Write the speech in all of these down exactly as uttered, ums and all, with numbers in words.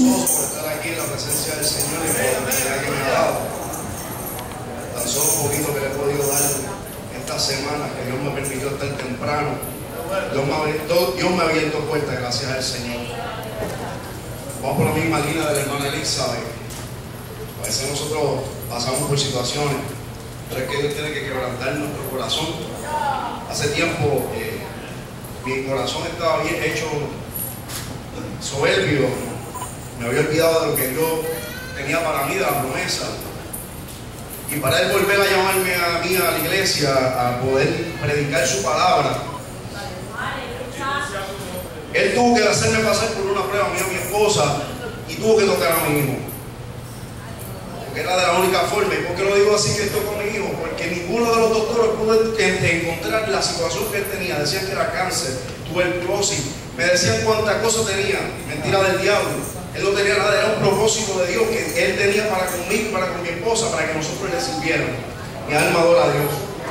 gozoso por estar aquí en la presencia del Señor y por la oportunidad que me ha dado. Tan solo un poquito que le he podido dar esta semana, que Dios me permitió estar temprano. Dios me ha abierto, Dios me ha abierto puertas, gracias al Señor. Vamos por la misma línea de la hermana Elizabeth. A veces nosotros pasamos por situaciones, pero es que Dios tiene que quebrantar nuestro corazón. Hace tiempo eh, mi corazón estaba bien hecho soberbio, me había olvidado de lo que Dios tenía para mí, de la promesa. Y para Él volver a llamarme a mí a la iglesia, a poder predicar su palabra, Él tuvo que hacerme pasar por una prueba, a mí, a mi esposa, y tuvo que tocar a mi hijo. Porque era de la única forma. ¿Y por qué lo digo así, que tocó a mi hijo? Porque ninguno de los doctores pudo encontrar la situación que él tenía. Decían que era cáncer, tuberculosis, me decían cuántas cosas tenía. Mentira del diablo. Él no tenía nada, era un propósito de Dios que Él tenía para conmigo, para con mi esposa, para que nosotros le sirviéramos. Mi alma adora a Dios.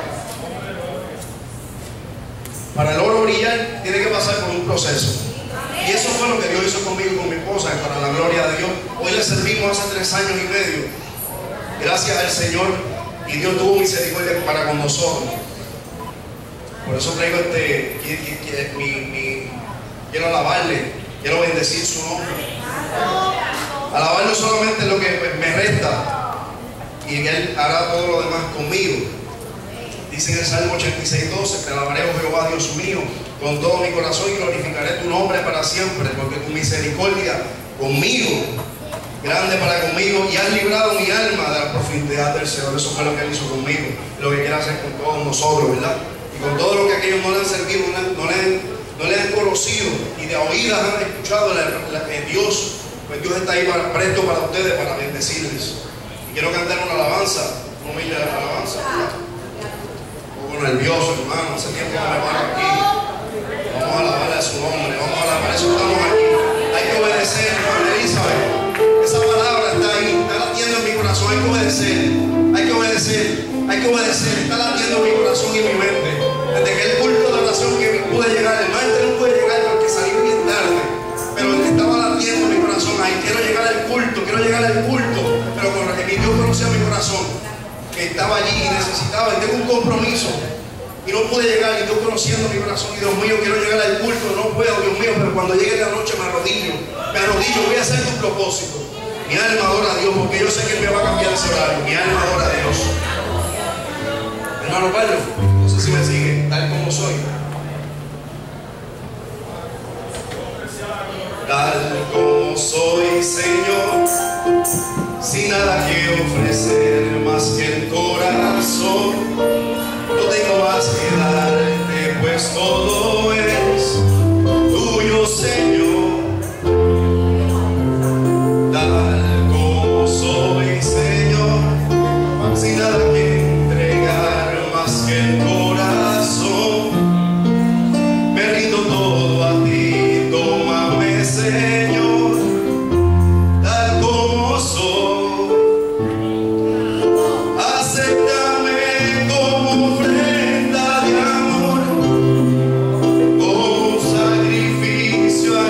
Para el oro brillar tiene que pasar por un proceso. Y eso fue lo que Dios hizo conmigo y con mi esposa, y para la gloria de Dios. Hoy le servimos hace tres años y medio. Gracias al Señor, y Dios tuvo misericordia para con nosotros. Por eso traigo este, que, que, que, mi, mi, quiero alabarle, quiero bendecir su nombre. Alabarlo solamente es lo que me resta, y Él hará todo lo demás conmigo. Dice en el Salmo ochenta y seis, doce, te alabaré, oh Jehová, Dios mío, con todo mi corazón, y glorificaré tu nombre para siempre, porque tu misericordia conmigo, grande para conmigo, y has librado mi alma de la profundidad del Señor. Eso fue lo que Él hizo conmigo, lo que quiere hacer con todos nosotros, ¿verdad? Y con todo lo que aquellos no le han servido, no le, no le, han, no le han conocido, y de oídas han escuchado la, la, la, Dios, pues Dios está ahí para, presto para ustedes, para bendecirles. Y quiero cantar una alabanza, una humilde alabanza, ¿verdad? Nervioso, hermano, hace tiempo que me paro aquí. Vamos a alabarle a su nombre, vamos a alabar, para eso estamos aquí. Hay que obedecer, hermano Elizabeth. Esa palabra está ahí, está latiendo en mi corazón. Hay que obedecer, hay que obedecer, hay que obedecer. Está latiendo en mi corazón y en mi mente. Desde que el culto de oración que pude llegar, el maestro no pude llegar porque salí bien tarde, pero estaba latiendo en mi corazón. Ahí quiero llegar al culto, quiero llegar al culto, pero con lo que mi Dios conocía mi corazón, que estaba allí y necesitaba, y tengo un compromiso, y no pude llegar, y Dios conociendo mi corazón, y Dios mío, quiero llegar al culto, no puedo, Dios mío, pero cuando llegue la noche me arrodillo, me arrodillo, voy a hacer tu propósito. Mi alma adora a Dios, porque yo sé que Él me va a cambiar ese horario. Mi alma adora a Dios. Hermano Pablo, no sé si me sigue, tal como soy. Tal como soy, Señor, sin nada que ofrecer más que el corazón, no tengo más que darte, pues todo es tuyo, Señor. Tal como soy, Señor, sin nada que entregar más que el corazón, me rindo todo a ti, tómame, Señor. Sacrificio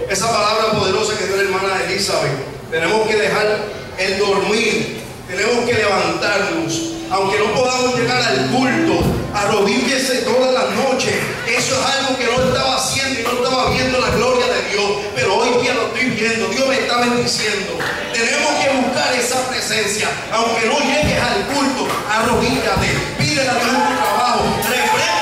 esa palabra poderosa que dio la hermana Elizabeth. Tenemos que dejar el dormir, tenemos que levantarnos. Aunque no podamos llegar al culto, arrodíllese todas las noches. Eso es algo que no estaba haciendo y no estaba viendo la gloria de Dios, pero hoy día lo estoy viendo. Dios me está bendiciendo. Tenemos que buscar esa presencia. Aunque no llegues al culto, arrodíllate, pídele a Dios en tu trabajo, refrenda